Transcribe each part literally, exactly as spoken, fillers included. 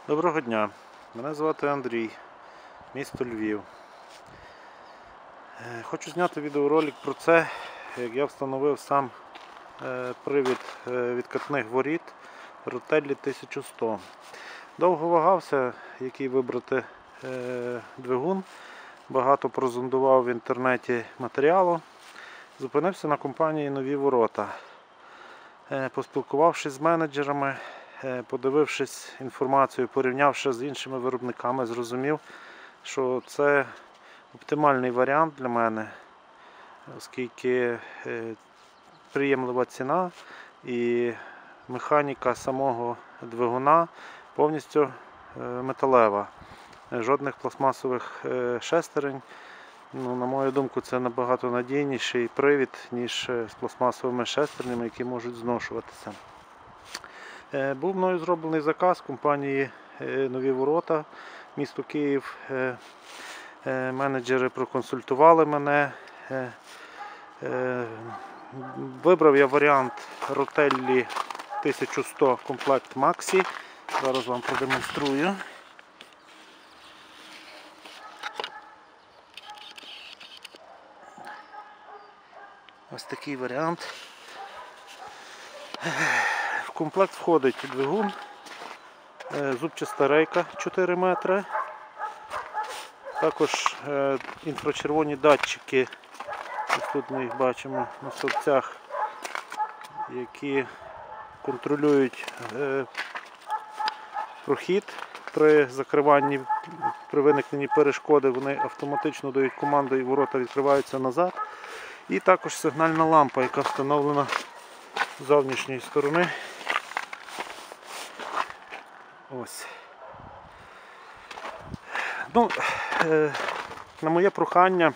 Доброго дня, мене звати Андрій, місто Львів. Хочу зняти відеоролик про це, як я встановив сам привід відкатних воріт Ротеллі тисяча сто. Довго вагався, який вибрати двигун, багато прозондував в інтернеті матеріалу, зупинився на компанії «Нові ворота». Поспілкувавшись з менеджерами, подивившись інформацію, порівнявши з іншими виробниками, зрозумів, що це оптимальний варіант для мене, оскільки приємлива ціна і механіка самого двигуна повністю металева. Жодних пластмасових шестерень. Ну, на мою думку, це набагато надійніший привід, ніж з пластмасовими шестернями, які можуть зношуватися. Був мною зроблений заказ компанії «Нові ворота», місто Київ. Менеджери проконсультували мене. Вибрав я варіант Ротеллі тисяча сто комплект Максі. Зараз вам продемонструю. Ось такий варіант. В комплект входить двигун, зубчаста рейка чотири метри, також інфрачервоні датчики, ось тут ми їх бачимо на стовпцях, які контролюють прохід при закриванні, при виникненні перешкоди, вони автоматично дають команду і ворота відкриваються назад. І також сигнальна лампа, яка встановлена з зовнішньої сторони. Ось. Ну, е, на моє прохання,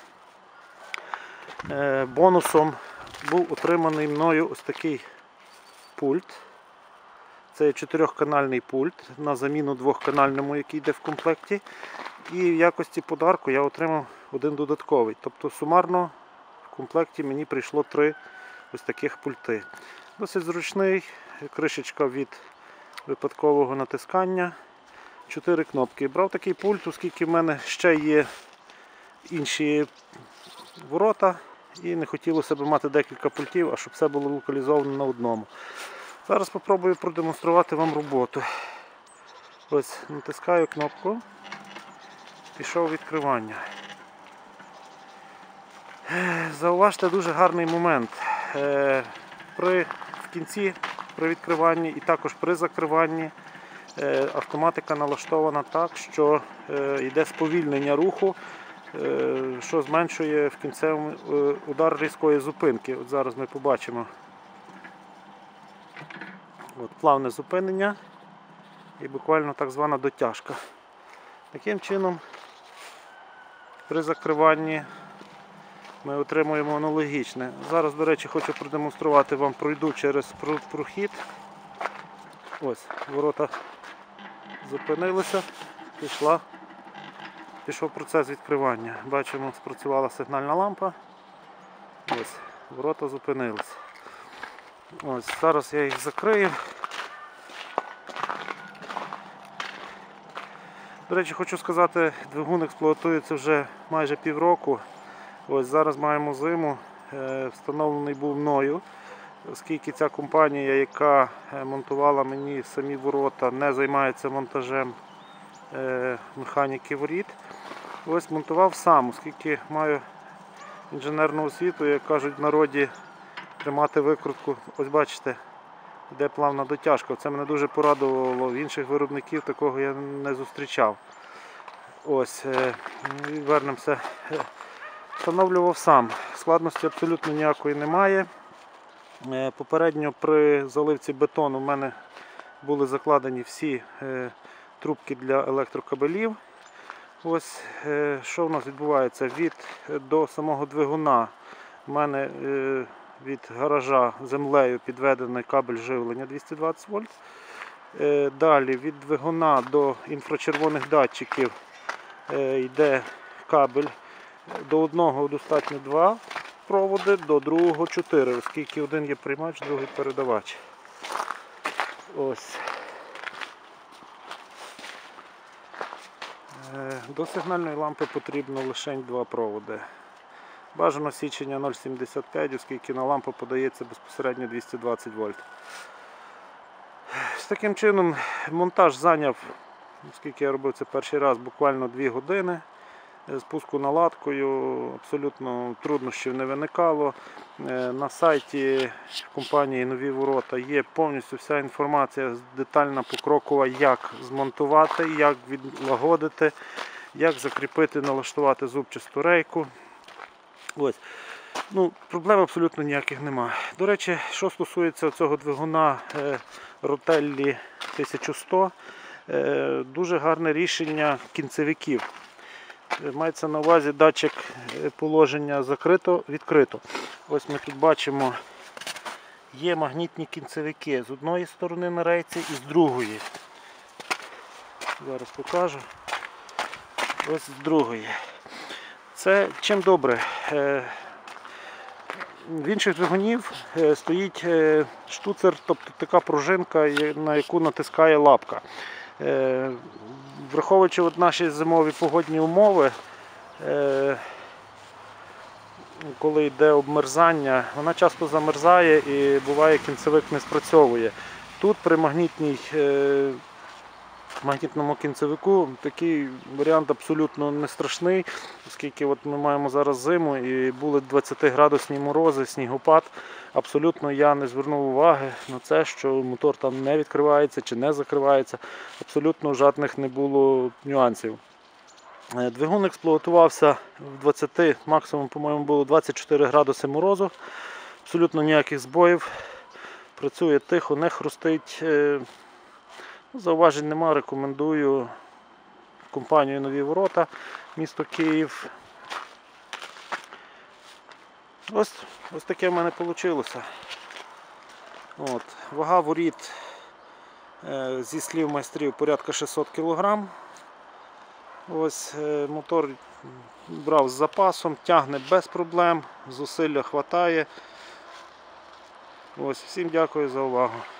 е, бонусом був отриманий мною ось такий пульт. Це чотирьохканальний пульт на заміну двохканальному, який йде в комплекті. І в якості подарку я отримав один додатковий. Тобто сумарно в комплекті мені прийшло три ось таких пульти. Досить зручний, кришечка від випадкового натискання, чотири кнопки. Брав такий пульт, оскільки в мене ще є інші ворота і не хотілося б мати декілька пультів, а щоб все було локалізовано на одному. Зараз спробую продемонструвати вам роботу. Ось, натискаю кнопку, пішов відкривання. Зауважте дуже гарний момент. При, в кінці, при відкриванні і також при закриванні автоматика налаштована так, що йде сповільнення руху, що зменшує в кінцевому удар різкої зупинки. От зараз ми побачимо. От, плавне зупинення і буквально так звана дотяжка. Таким чином, при закриванні ми отримуємо аналогічне. Зараз, до речі, хочу продемонструвати вам, пройду через прохід. Ось, ворота зупинилися, пішла, пішов процес відкривання. Бачимо, спрацювала сигнальна лампа. Ось, ворота зупинилися. Ось, зараз я їх закрию. До речі, хочу сказати, двигун експлуатується вже майже півроку. Ось зараз маємо зиму, встановлений був мною, оскільки ця компанія, яка монтувала мені самі ворота, не займається монтажем механіки воріт. Ось монтував сам, оскільки маю інженерну освіту, як кажуть в народі, тримати викрутку. Ось бачите, йде плавна дотяжка. Це мене дуже порадувало, в інших виробників такого я не зустрічав. Ось, вернемося. Встановлював сам. Складності абсолютно ніякої немає. Попередньо при заливці бетону в мене були закладені всі трубки для електрокабелів. Ось, що в нас відбувається? Від до самого двигуна в мене від гаража землею підведений кабель живлення двісті двадцять вольт. Далі від двигуна до інфрачервоних датчиків йде кабель. До одного достатньо два проводи, до другого чотири, оскільки один є приймач, другий передавач. Ось. До сигнальної лампи потрібно лише два проводи. Бажано січення нуль сімдесят п'ять, оскільки на лампу подається безпосередньо двісті двадцять вольт. З таким чином монтаж зайняв, оскільки я робив це перший раз, буквально дві години. Спуску наладкою, абсолютно труднощів не виникало. На сайті компанії Нові Ворота є повністю вся інформація детальна, покрокова, як змонтувати, як відлагодити, як закріпити, налаштувати зубчасту рейку. Ось. Ну, проблем абсолютно ніяких немає. До речі, що стосується цього двигуна Rotelli тисяча сто, дуже гарне рішення кінцевиків. Мається на увазі датчик положення закрито-відкрито. Ось ми тут бачимо, є магнітні кінцевики з одної сторони на рейці і з другої. Зараз покажу. Ось з другої. Це чим добре. В інших двигунів стоїть штуцер, тобто така пружинка, на яку натискає лапка. Враховуючи от наші зимові погодні умови, коли йде обмерзання, вона часто замерзає і буває кінцевик не спрацьовує. Тут при магнітній, магнітному кінцевику такий варіант абсолютно не страшний, оскільки от ми маємо зараз зиму і були двадцятиградусні морози, снігопад. Абсолютно я не звернув уваги на це, що мотор там не відкривається чи не закривається. Абсолютно жодних не було нюансів. Двигун експлуатувався в двадцяти, максимум, по-моєму, було двадцять чотири градуси морозу. Абсолютно ніяких збоїв. Працює тихо, не хрустить. Зауважень немає, рекомендую компанію Нові Ворота, місто Київ. Ось, ось таке в мене вийшло. От. Вага воріт, зі слів майстрів, порядка шістсот кілограм. Ось, мотор брав з запасом, тягне без проблем, зусилля вистачає. Ось, всім дякую за увагу.